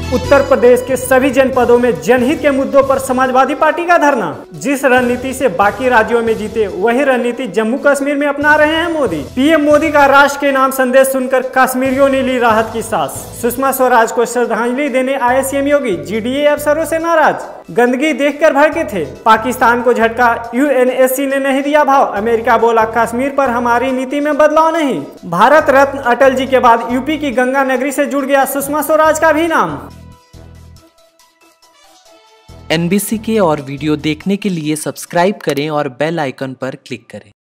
उत्तर प्रदेश के सभी जनपदों में जनहित के मुद्दों पर समाजवादी पार्टी का धरना। जिस रणनीति से बाकी राज्यों में जीते वही रणनीति जम्मू कश्मीर में अपना रहे हैं मोदी। पीएम मोदी का राष्ट्र के नाम संदेश सुनकर कश्मीरियों ने ली राहत की सांस। सुषमा स्वराज को श्रद्धांजलि देने आए सीएम योगी जीडीए अफसरों से नाराज। गंदगी देखकर भड़के थे। पाकिस्तान को झटका, यूएनएससी ने नहीं दिया भाव। अमेरिका बोला कश्मीर पर हमारी नीति में बदलाव नहीं। भारत रत्न अटल जी के बाद यूपी की गंगा नगरी से जुड़ गया सुषमा स्वराज का भी नाम। NBC के और वीडियो देखने के लिए सब्सक्राइब करें और बेल आइकन पर क्लिक करें।